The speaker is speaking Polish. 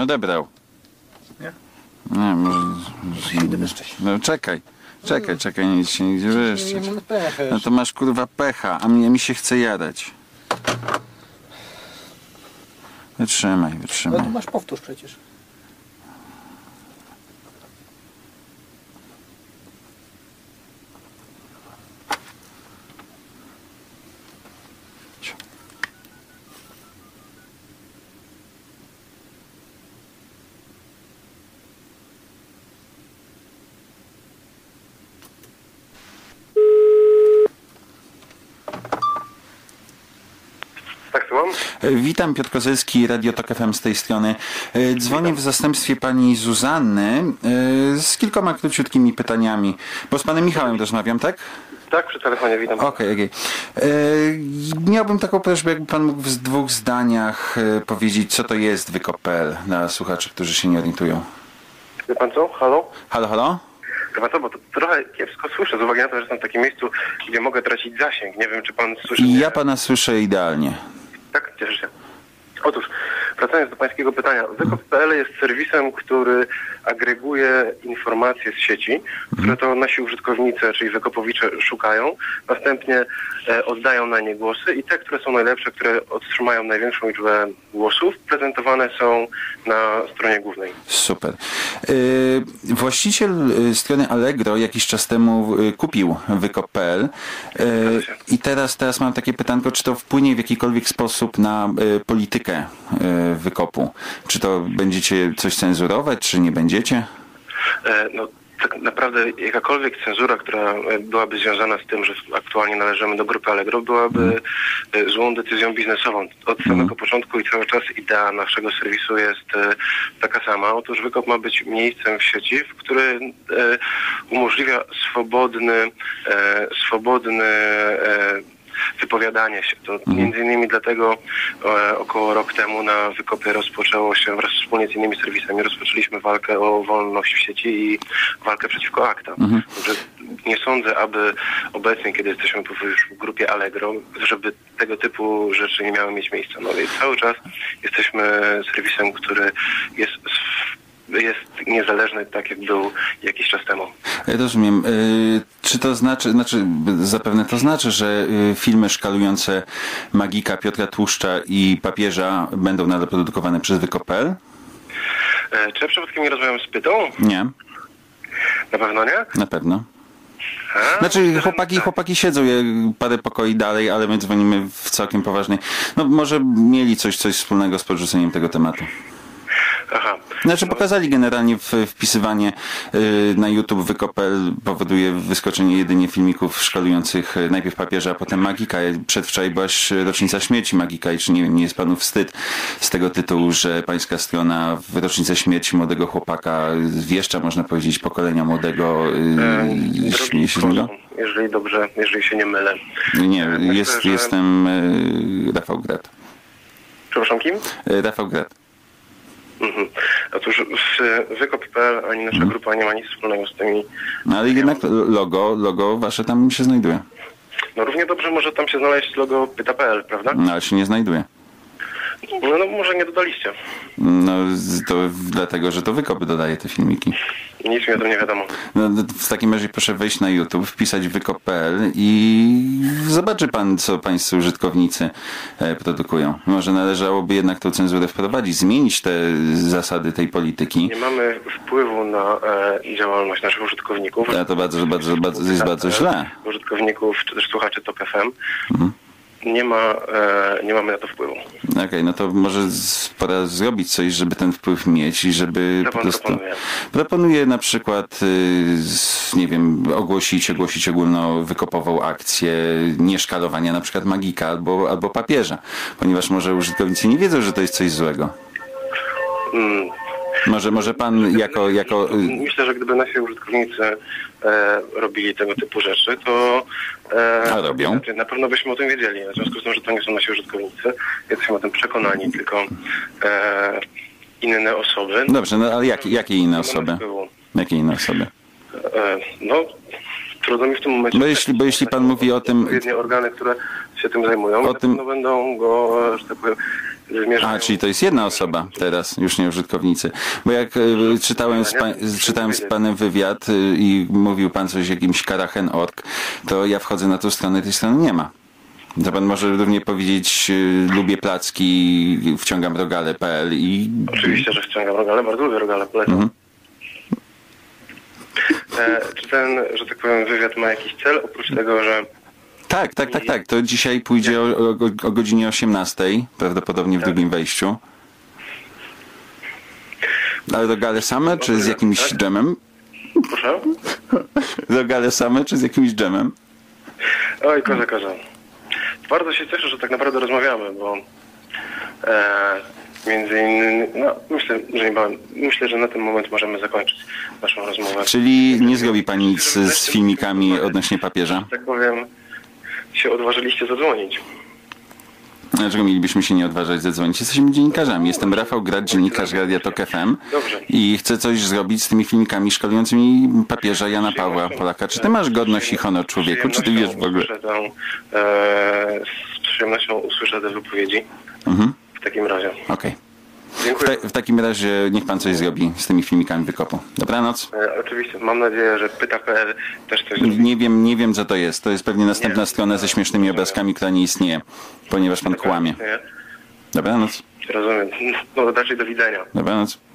odebrał. Nie? Nie, może... Idę bez wcześniej. No czekaj, nic się nigdzie wyszczeć. Nie mam pecha. No to masz kurwa pecha, a mi się chce jadać. Wytrzymaj. No tu masz powtórz przecież. Tak, słucham? Witam, Piotr Kozelski, Radio Tok FM z tej strony. Dzwonię w zastępstwie pani Zuzanny z kilkoma króciutkimi pytaniami, bo z panem Michałem rozmawiam, tak? Tak, przy telefonie, witam. Okej. Miałbym taką prośbę, jakby pan mógł w 2 zdaniach powiedzieć, co to jest Wykop.pl dla słuchaczy, którzy się nie orientują. Wie pan co? Halo? Halo? Wie pan co, bo to trochę kiepsko słyszę, z uwagi na to, że jestem w takim miejscu, gdzie mogę tracić zasięg. Nie wiem, czy pan słyszy mnie. Ja pana słyszę idealnie. Tak, cieszę się. Otóż, wracając do pańskiego pytania, Wykop.pl jest serwisem, który agreguje informacje z sieci, które to nasi użytkownicy, czyli wykopowicze szukają, następnie oddają na nie głosy i te, które są najlepsze, które otrzymają największą liczbę głosów, prezentowane są na stronie głównej. Super. Właściciel strony Allegro jakiś czas temu kupił Wykop.pl i teraz mam takie pytanko, czy to wpłynie w jakikolwiek sposób na politykę Wykopu? Czy to będziecie coś cenzurować, czy nie będziecie? No, tak naprawdę jakakolwiek cenzura, która byłaby związana z tym, że aktualnie należymy do grupy Allegro, byłaby złą decyzją biznesową. Od samego początku i cały czas idea naszego serwisu jest taka sama. Otóż Wykop ma być miejscem w sieci, który umożliwia swobodny wypowiadanie się. To między innymi dlatego około rok temu na Wykopie rozpoczęło się wraz wspólnie z innymi serwisami, rozpoczęliśmy walkę o wolność w sieci i walkę przeciwko ACTA. Także nie sądzę, aby obecnie, kiedy jesteśmy już w grupie Allegro, żeby tego typu rzeczy nie miały mieć miejsca. No i cały czas jesteśmy serwisem, który jest niezależny, tak jak był jakiś czas temu. Rozumiem. Czy to znaczy, zapewne to znaczy, że filmy szkalujące Magika, Piotra Tłuszcza i Papieża będą nadal produkowane przez Wykop.pl? Czy ja przypadkiem nie rozmawiam z Pytą? Nie. Na pewno nie? Na pewno. Znaczy chłopaki siedzą parę pokoi dalej, ale my dzwonimy w całkiem poważnej. No może mieli coś wspólnego z podrzuceniem tego tematu. Aha. Znaczy pokazali generalnie wpisywanie na YouTube Wykop.pl powoduje wyskoczenie jedynie filmików szkalujących najpierw Papieża, a potem Magika. Przedwczoraj była rocznica śmierci Magika i czy nie jest panu wstyd z tego tytułu, że pańska strona w rocznicę śmierci młodego chłopaka zwieszcza, można powiedzieć, pokolenia młodego śmieje się z niego? Jeżeli się nie mylę. Nie, jestem Rafał Grad. Przepraszam, kim? Rafał Grad. Otóż Wykop.pl ani nasza grupa nie ma nic wspólnego z tymi... No ale jednak logo wasze tam się znajduje. No równie dobrze może tam się znaleźć logo Pyta.pl, prawda? No ale się nie znajduje. No może nie dodaliście. No to dlatego, że to Wykop dodaje te filmiki. Nic mi o tym nie wiadomo. No, w takim razie proszę wejść na YouTube, wpisać Wykop.pl i zobaczy pan, co pańscy użytkownicy produkują. Może należałoby jednak tą cenzurę wprowadzić, zmienić te zasady tej polityki. Nie mamy wpływu na działalność naszych użytkowników. A to jest bardzo źle. Użytkowników, czy też słuchaczy Tok FM. Nie mamy na to wpływu. Okej, no to może pora zrobić coś, żeby ten wpływ mieć i żeby po prostu... Proponuję na przykład, nie wiem, ogłosić ogólnowykopową akcję nieszkalowania na przykład Magika albo Papieża, ponieważ może użytkownicy nie wiedzą, że to jest coś złego. Może pan jako... Myślę, że gdyby nasi użytkownicy robili tego typu rzeczy, to A robią? na pewno byśmy o tym wiedzieli. W związku z tym, że to nie są nasi użytkownicy, jesteśmy o tym przekonani, tylko inne osoby. Dobrze, no ale jakie inne osoby? Jakie inne osoby? No, trudno mi w tym momencie... Bo jeśli pan mówi o tym... Odpowiednie organy, które się tym zajmują, o tym... będą go, że tak powiem, zmierzają... A, czyli to jest jedna osoba teraz, już nie użytkownicy. Bo jak czytałem z panem wywiad i mówił pan coś o jakimś karachen.org, to ja wchodzę na tą stronę, tej strony nie ma. To pan może równie powiedzieć lubię placki, wciągam rogale.pl i... Oczywiście, że wciągam rogale, bardzo lubię rogale, polecam. Czy ten, że tak powiem, wywiad ma jakiś cel, oprócz tego, że... Tak. To dzisiaj pójdzie o godzinie 18:00, prawdopodobnie w drugim wejściu. Ale rogale same, czy z jakimś dżemem? Proszę? Rogale same, czy z jakimś dżemem? Oj, kozę. Bardzo się cieszę, że tak naprawdę rozmawiamy, bo między innymi, myślę, że na ten moment możemy zakończyć naszą rozmowę. Czyli nie zrobi pani nic z filmikami odnośnie papieża? Tak powiem, się odważyliście zadzwonić. Dlaczego mielibyśmy się nie odważać zadzwonić? Jesteśmy dziennikarzami. Jestem Rafał Grad, dziennikarz Radia Tok FM i chcę coś zrobić z tymi filmikami szkalującymi papieża Jana Pawła Polaka. Czy ty masz godność i honor człowieku? Czy ty wiesz w ogóle? Z przyjemnością usłyszę te wypowiedzi. W takim razie. Okej. Dziękuję. W takim razie niech pan coś zrobi z tymi filmikami wykopu. Dobranoc. Oczywiście. Mam nadzieję, że pyta.pl też coś zrobi. Nie wiem co to jest. To jest pewnie następna strona ze śmiesznymi obrazkami, która nie istnieje, ponieważ pan kłamie. Dobranoc. Rozumiem. No raczej do widzenia. Dobranoc.